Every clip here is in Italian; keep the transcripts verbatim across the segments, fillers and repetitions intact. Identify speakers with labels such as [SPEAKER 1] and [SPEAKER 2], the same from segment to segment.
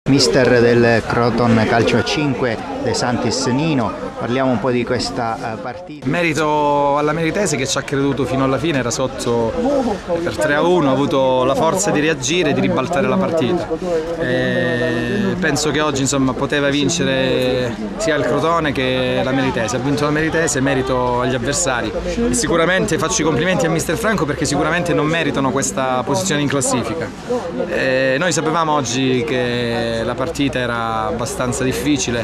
[SPEAKER 1] Mister del Croton Calcio a cinque, De Santis Nino, parliamo un po' di questa partita.
[SPEAKER 2] Merito alla Meritese che ci ha creduto fino alla fine, era sotto per tre a uno, ha avuto la forza di reagire e di ribaltare la partita. E penso che oggi insomma, poteva vincere sia il Crotone che la Meritese, ha vinto la Meritese, merito agli avversari. E sicuramente faccio i complimenti a Mister Franco perché sicuramente non meritano questa posizione in classifica. E noi sapevamo oggi che la partita era abbastanza difficile,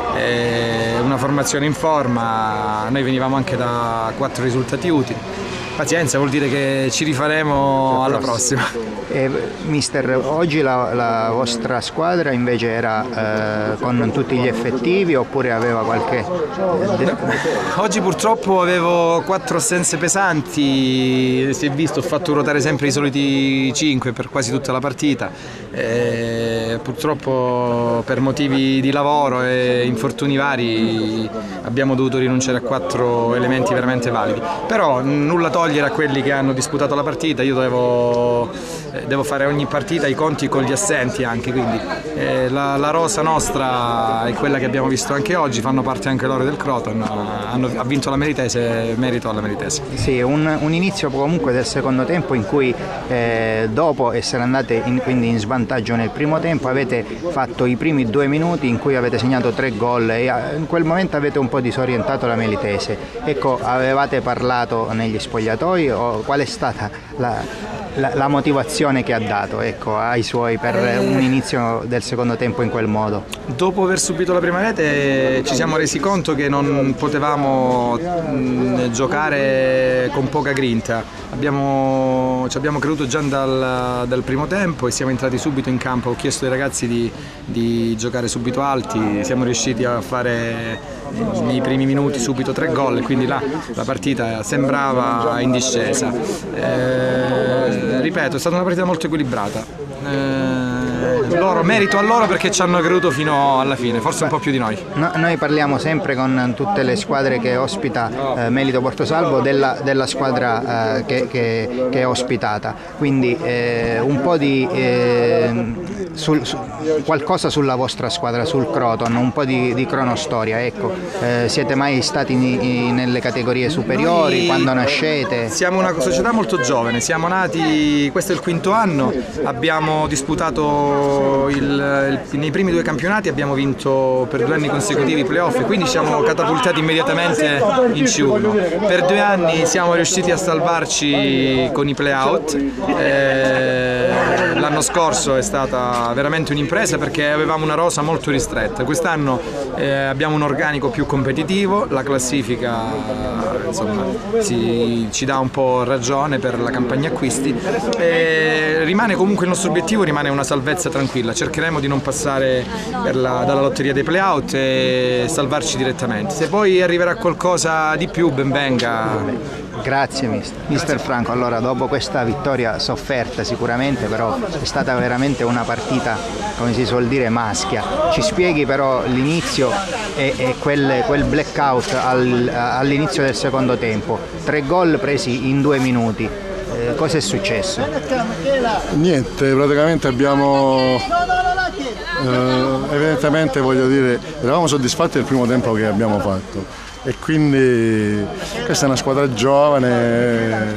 [SPEAKER 2] una formazione in forma, noi venivamo anche da quattro risultati utili. Pazienza, vuol dire che ci rifaremo alla prossima.
[SPEAKER 1] Eh, mister, oggi la, la vostra squadra invece era eh, con tutti gli effettivi oppure aveva qualche...
[SPEAKER 2] Oggi purtroppo avevo quattro assenze pesanti, si è visto, ho fatto ruotare sempre i soliti cinque per quasi tutta la partita. Eh, purtroppo per motivi di lavoro e infortuni vari abbiamo dovuto rinunciare a quattro elementi veramente validi. Però nulla togliere a quelli che hanno disputato la partita, io devo, devo fare ogni partita i conti con gli assenti anche, quindi eh, la, la rosa nostra è quella che abbiamo visto anche oggi, fanno parte anche loro del Croton, hanno, ha vinto la Meritese, merito alla Meritese.
[SPEAKER 1] Sì, un, un inizio comunque del secondo tempo in cui eh, dopo essere andate in, quindi in svantaggio nel primo tempo avete fatto i primi due minuti in cui avete segnato tre gol e in quel momento avete un po' disorientato la Meritese. Ecco, avevate parlato negli spogliatoi o qual è stata la, la, la motivazione che ha dato ecco, ai suoi per un inizio del secondo tempo in quel modo?
[SPEAKER 2] Dopo aver subito la prima rete ci siamo resi conto che non potevamo mh, giocare con poca grinta. Abbiamo, ci abbiamo creduto già dal, dal primo tempo e siamo entrati subito in campo. Ho chiesto ai ragazzi di, di giocare subito alti, siamo riusciti a fare nei primi minuti subito tre gol, quindi là la partita sembrava in discesa. Eh, ripeto, è stata una partita molto equilibrata. Eh, loro, merito a loro perché ci hanno creduto fino alla fine, forse un po' più di noi.
[SPEAKER 1] No, noi parliamo sempre con tutte le squadre che ospita eh, Melito Portosalvo della, della squadra eh, che, che, che è ospitata, quindi eh, un po' di eh, sul, su, qualcosa sulla vostra squadra, sul Croton, un po' di, di cronostoria, ecco. Eh, siete mai stati in, in, nelle categorie superiori? Noi quando nascete?
[SPEAKER 2] Siamo una società molto giovane, siamo nati, questo è il quinto anno, abbiamo disputato il, il, nei primi due campionati, abbiamo vinto per due anni consecutivi i playoff, quindi siamo catapultati immediatamente in C uno. Per due anni siamo riusciti a salvarci con i playout. Eh, l'anno scorso è stata veramente un'impresa perché avevamo una rosa molto ristretta. Quest'anno eh, abbiamo un organico più competitivo, la classifica insomma, si, ci dà un po' ragione per la campagna acquisti. E rimane comunque il nostro obiettivo, rimane una salvezza tranquilla, cercheremo di non passare per la, dalla lotteria dei playout e salvarci direttamente. Se poi arriverà qualcosa di più, ben venga.
[SPEAKER 1] Grazie mister. Mister Franco, allora dopo questa vittoria sofferta sicuramente, però è stata veramente una partita, come si suol dire, maschia. Ci spieghi però l'inizio e, e quel, quel blackout al, all'inizio del secondo tempo, tre gol presi in due minuti, eh, cosa è successo?
[SPEAKER 3] Niente, praticamente abbiamo, eh, evidentemente voglio dire, eravamo soddisfatti del primo tempo che abbiamo fatto. E quindi questa è una squadra giovane,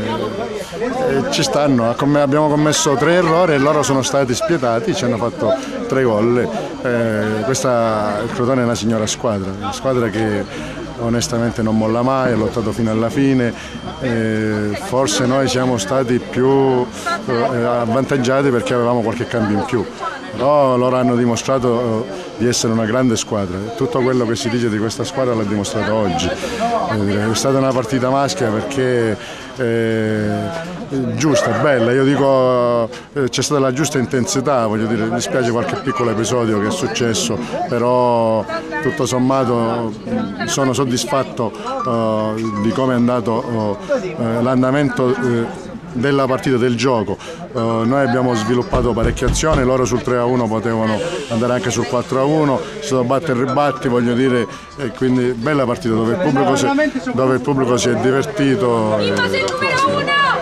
[SPEAKER 3] e ci stanno, abbiamo commesso tre errori e loro sono stati spietati, ci hanno fatto tre gol. Eh, questa, il Crotone è una signora squadra, una squadra che onestamente non molla mai, ha lottato fino alla fine, eh, forse noi siamo stati più eh, avvantaggiati perché avevamo qualche cambio in più. Però loro hanno dimostrato di essere una grande squadra, tutto quello che si dice di questa squadra l'ha dimostrato oggi. È stata una partita maschia perché eh, giusta, bella, io dico eh, c'è stata la giusta intensità, voglio dire, mi spiace qualche piccolo episodio che è successo, però tutto sommato sono soddisfatto eh, di come è andato eh, l'andamento eh, della partita, del gioco. Uh, noi abbiamo sviluppato parecchie azioni, loro sul tre a uno potevano andare anche sul quattro a uno, è stato batte e ribatti, voglio dire, e quindi bella partita dove il pubblico si, dove il pubblico si è divertito. E,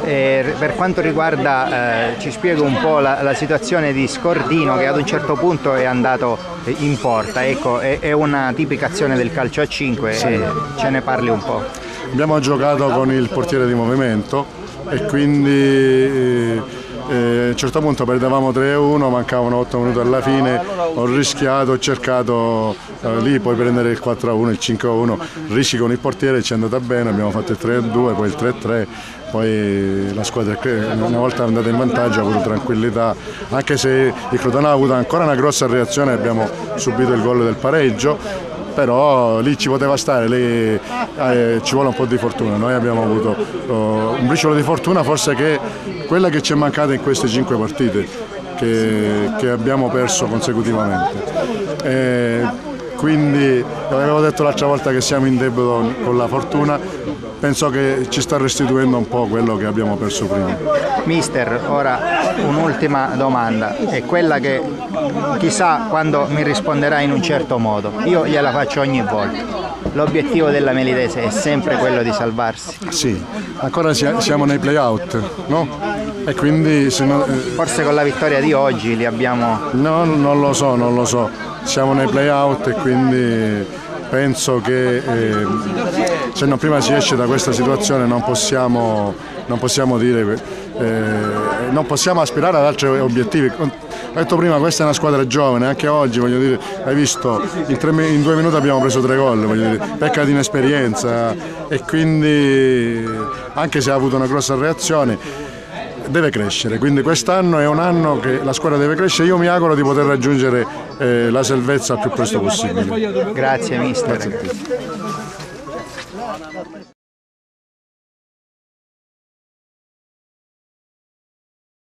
[SPEAKER 1] eh, per quanto riguarda, eh, ci spiego un po' la, la situazione di Scordino, che ad un certo punto è andato in porta, ecco, è, è una tipica azione del calcio a cinque, sì. E ce ne parli un po'.
[SPEAKER 3] Abbiamo giocato con il portiere di movimento e quindi eh, eh, a un certo punto perdevamo tre a uno, mancavano otto minuti alla fine, ho rischiato, ho cercato eh, lì poi prendere il quattro a uno, il cinque a uno, rischi con il portiere, ci è andata bene, abbiamo fatto il tre a due, poi il tre a tre, poi la squadra una volta andata in vantaggio ha avuto tranquillità, anche se il Crotone ha avuto ancora una grossa reazione, abbiamo subito il gol del pareggio, però lì ci poteva stare, lì eh, ci vuole un po' di fortuna. Noi abbiamo avuto oh, un briciolo di fortuna, forse che quella che ci è mancata in queste cinque partite che, che abbiamo perso consecutivamente. E quindi avevo detto l'altra volta che siamo in debito con la fortuna, penso che ci sta restituendo un po' quello che abbiamo perso prima.
[SPEAKER 1] Mister, ora un'ultima domanda, è quella che chissà quando mi risponderà in un certo modo, io gliela faccio ogni volta. L'obiettivo della Melitese è sempre quello di salvarsi?
[SPEAKER 3] Sì, ancora siamo nei play-out, no? E quindi se no, eh...
[SPEAKER 1] forse con la vittoria di oggi li abbiamo...
[SPEAKER 3] No, non lo so, non lo so, siamo nei play-out e quindi penso che eh, se non prima si esce da questa situazione non possiamo, non possiamo dire, eh, non possiamo aspirare ad altri obiettivi. Ho detto prima, questa è una squadra giovane, anche oggi, voglio dire, hai visto, in, tre, in due minuti abbiamo preso tre gol, voglio dire, pecca di inesperienza e quindi anche se ha avuto una grossa reazione deve crescere, quindi quest'anno è un anno che la squadra deve crescere, io mi auguro di poter raggiungere eh, la salvezza il più presto possibile.
[SPEAKER 1] Grazie mister.
[SPEAKER 3] Grazie a te.